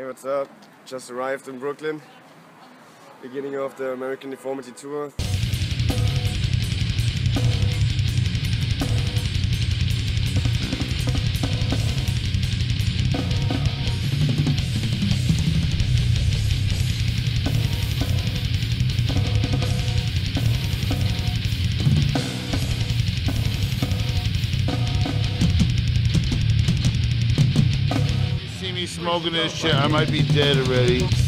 what's up? Just arrived in Brooklyn. Beginning of the American Deformity Tour. See me smoking this shit, I might be dead already.